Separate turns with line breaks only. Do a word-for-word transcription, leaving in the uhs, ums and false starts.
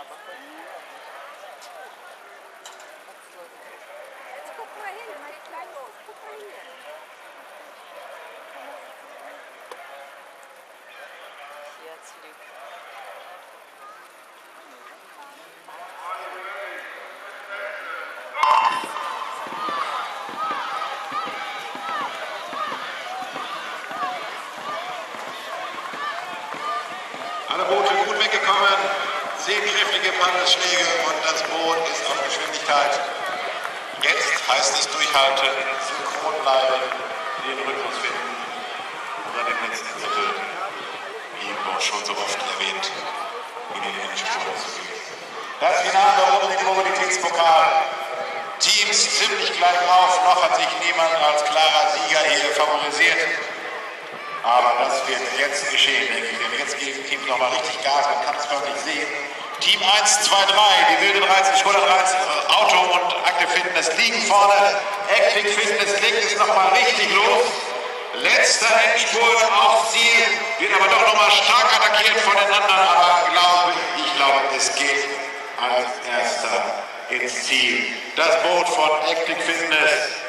aber gut.
Jetzt guck mal hin, mal klein los. Guck mal hier.
Herzlich.
Alle Boote gut weggekommen, zehn kräftige Paddelschläge und das Boot ist auf Geschwindigkeit. Jetzt heißt es durchhalten, synchron bleiben, den Rhythmus finden und dann im letzten Drittel, wie auch schon so oft erwähnt, in den Endspurt zu gehen. Das Finale um den Mobilitätspokal. Teams ziemlich gleich auf, noch hat sich niemand als klarer Sieger hier favorisiert. Aber das wird jetzt geschehen, denke ich. Denn jetzt geben Teams nochmal richtig Gas, man kann es förmlich sehen. Team eins, zwei, drei, die Wilde dreizehn, Skoda dreizehn, Auto und Active Fitness liegen vorne. Active Fitness legt es nochmal richtig los. Letzter Endspurt auf Ziel, wird aber doch nochmal stark attackiert von den anderen. Aber glaube, ich glaube, es geht als erster ins Ziel. Das Boot von Active Fitness.